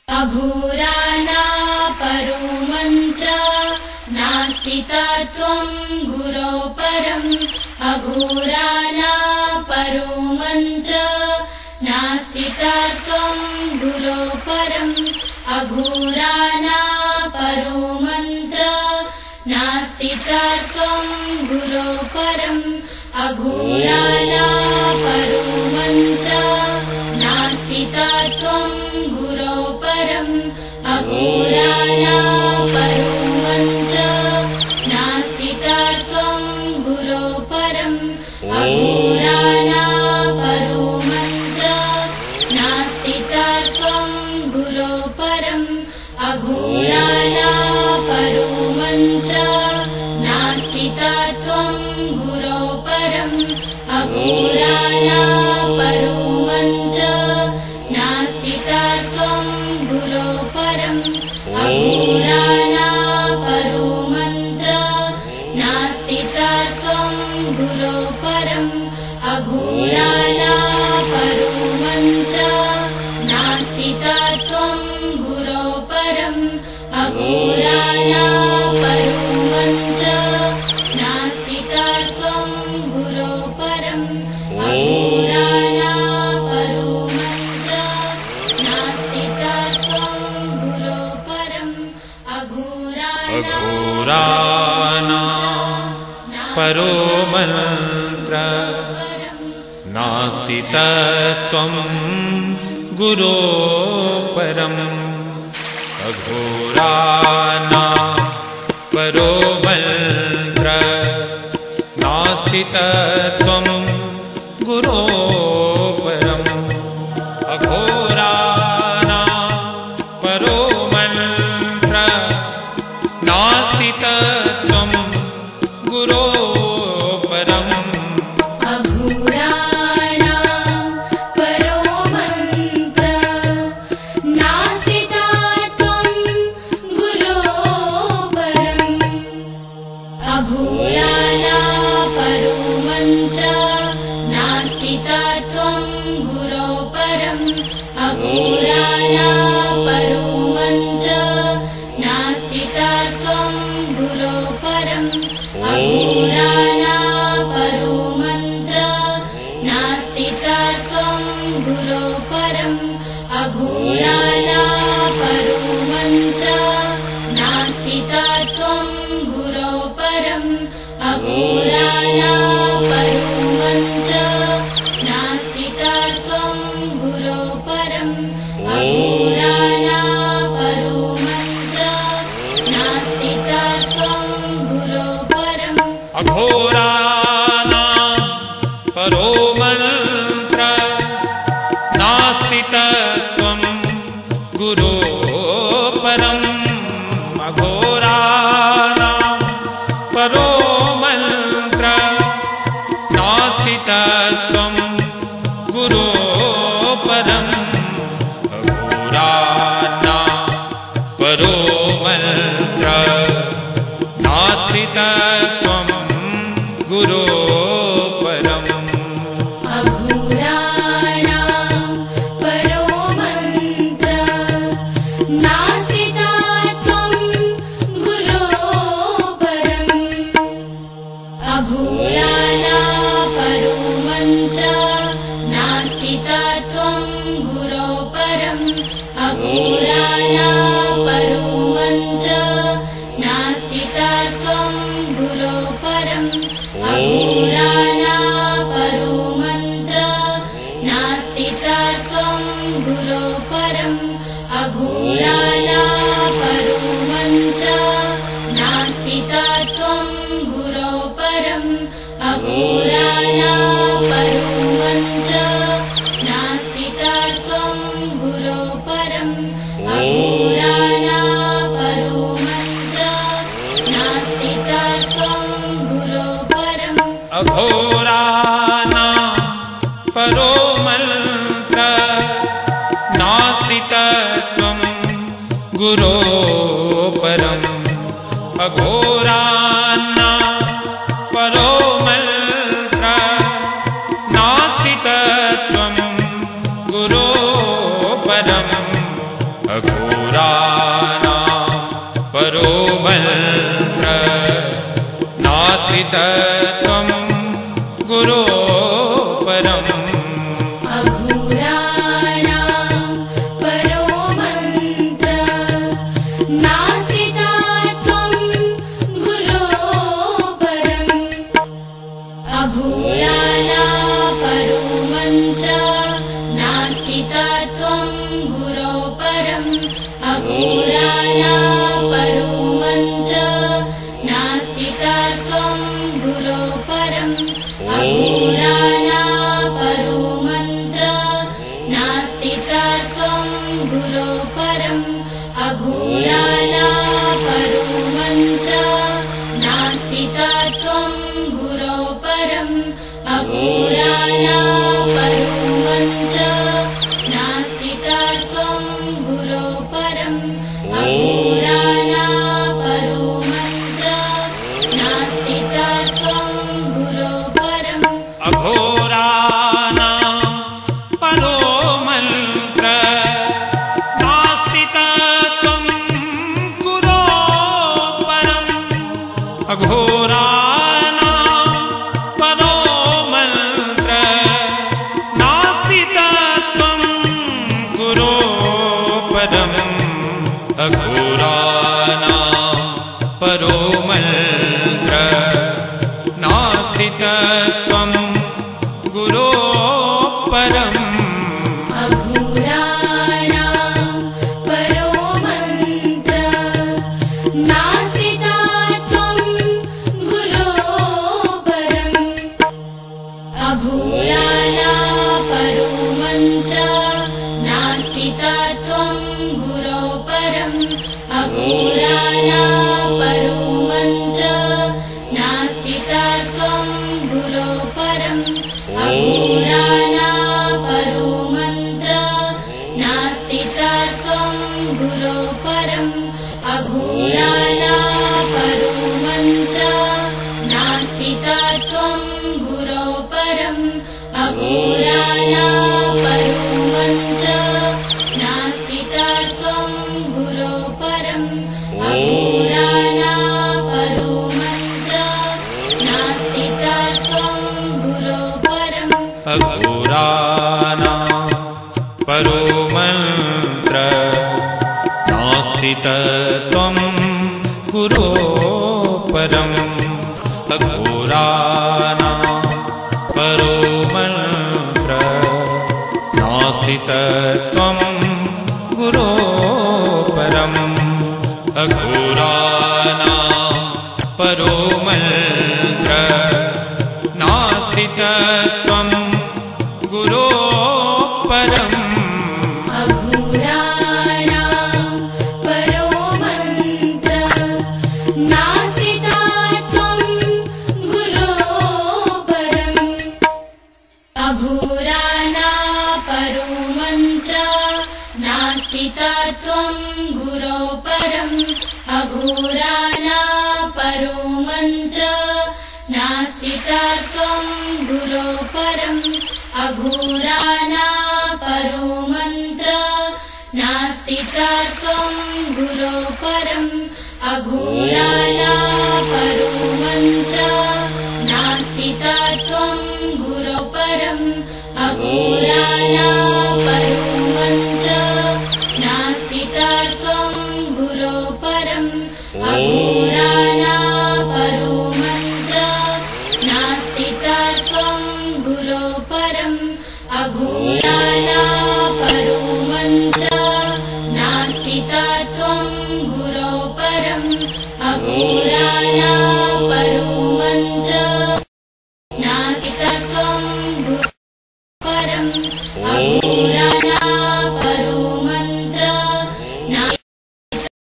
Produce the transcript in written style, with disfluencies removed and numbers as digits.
अघोरानापरो मन्त्र नास्ति तत्त्वं गुरो परम् अघोरानापरो मन्त्र नास्ति तत्त्वं गुरो परम् अघोरानापरो मन्त्र नास्ति तत्त्वं गुरो परम् अघोरानापरो मन्त्र नास्ति तत्त्वं गुरो परम् अघोरानापरो मन्त्र नास्ति तत्त्वं गुरो परम् अघोरानापरो मन्त्र नास्ति तत्त्वं गुरो परम् अघोरानापरो मन्त्र नास्ति तत्त्वं गुरो परम् अघोरानापरो मन्त्र नास्ति तत्त्वं गुरो परम् अघोरानापरो मन्त्र नास्ति तत्त्वं गुरो परम् अघोरानापरो मन्त्र नास्ति तत्त्वं गुरो परम् अघोरानापरो मन्त्र नास्ति तत्त्वं गुरो परम् अघोरानापरो मन्त्र नास्ति तत्त्वं गुरो परम् अघोरानापरो मन्त्र नास्ति तत्त्वं गुरो परम् अघोरानापरो मन्त्र नास्ति तत्त्वं गुरो परम् अघोरानापरो मन्त्र नास्ति तत्त्वं गुरो परम् अघोरानापरो मन्त्र नास्ति तत्त्वं गुरो परम् अघोरानापरो मन्त्र नास्ति तत्त्वं गुरो परम् अघोरानापरो मन्त्र नास्ति तत्त्वं गुरो परम् अघोरानापरो मन्त्र नास्ति तत्त्वं गुरो परम् अघोरानापरो मन्त्र नास्ति तत्त्वं गुरो परम् अघोरानापरो मन्त्र नास्ति तत्त्वं गुरो परम् अघोरानापरो मन्त्र नास्ति तत्त्वं गुरो परम् अघोरानापरो मन्त्र नास्ति तत्त्वं गुरो परम् अघोरानापरो मन्त्र नास्ति तत्त्वं गुरो परम् अघोरानापरो मन्त्र नास्ति तत्त्वं गुरो परम् अघोरानापरो मन्त्र नास्ति तत्त्वं गुरो परम् अघोरानापरो मन्त्र नास्ति तत्त्वं गुरो परम् अघोरानापरो मन्त्र नास्ति तत्त्वं गुरो परम् अघोरानापरो मन्त्र नास्ति तत्त्वं गुरो परम् अघोरानापरो मन्त्र नास्ति तत्त्वं गुरो परम् अघोरानापरो मन्त्र नास्ति तत्त्वं गुरो परम् अघोरानापरो मन्त्र नास्ति तत्त्वं गुरो परम् अघोरानापरो मन्त्र नास्ति तत्त्वं गुरो परम् अघोरानापरो नास्ति तत्त्वं गुरो परम् अघोराणां परो मन्त्र नास्ति तत्त्वं गुरो परम् अघोराणां परो मन्त्र नास्ति तत्त्वं गुरो परम् अघोराणां परो मन्त्र नास्ति तत्त्वं गुरो परम् अघोराणां परो मन्त्र नास्ति तत्त्वं गुरो परम् अघोराणां परो मन्त्र नास्ति तत्त्वं गुरो परम् अघोराणां परो मन्त्र नास्ति तत्त्वं गुरो परम् अघोराणां परो मन्त्र नास्ति तत्त्वं गुरो परम् अघोराणां परो मन्त्र नास्ति तत्त्वं गुरो परम् अघोराणां परो मन्त्र नास्ति तत्त्वं गुरो परम् अघोराणां परो मन्त्र नास्ति तत्त्वं गुरो परम् अघोराणां परो मन्त्र नास्ति तत्त्वं गुरो परम् अघोराणां परो मन्त्र नास्ति तत्त्वं गुरो परम् अघोराणां परो मन्त्र नास्ति तत्त्वं गुरो परम् अघोराणां परो मन्त्र नास्ति तत्त्वं गुरो परम् अघोराणां परो मन्त्र नास्ति तत्त्वं गुरो परम् अघोराणां परो मन्त्र नास्ति तत्त्वं गुरो परम् अघोराणां परो मन्त्र नास्ति तत्त्वं गुरो परम् अघोराणां परो मन्त्र नास्ति तत्त्वं गुरो परम् अघोराणां परो मन्त्र नास्ति तत्त्वं गुरो परम् अघोराणां परो मन्त्र नास्ति तत्त्वं गुरो परम् अघोराणां परो मन्त्र नास्ति तत्त्वं गुरो परम् अघोराणां परो मन्त्र नास्ति तत्त्वं गुरो परम् अघोराणां परो मन्त्र नास्ति तत्त्वं गुरो परम् अघोराणां परो मन्त्र नास्ति तत्त्वं गुरो परम् अघोराणां परो मन्त्र नास्ति तत्त्वं गुरो परम् अघोराणां परो मन्त्र नास्ति तत्त्वं गुरो परम् अघोराणां परो मन्त्र नास्ति तत्त्वं गुरो परम् अघोराणां परो मन्त्र नास्ति तत्त्वं गुरो परम् अघोराणां